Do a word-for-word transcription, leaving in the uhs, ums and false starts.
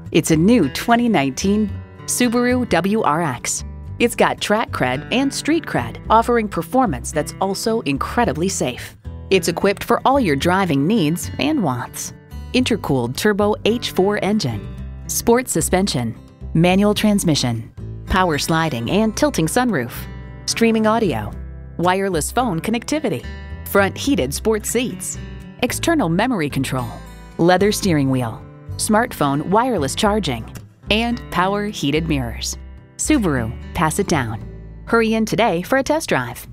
It's a new twenty nineteen Subaru W R X. It's got track cred and street cred, offering performance that's also incredibly safe. It's equipped for all your driving needs and wants. Intercooled turbo H four engine, sport suspension, manual transmission, power sliding and tilting sunroof, streaming audio, wireless phone connectivity, front heated sports seats, external memory control, leather steering wheel, smartphone wireless charging, and power heated mirrors. Subaru, pass it down. Hurry in today for a test drive.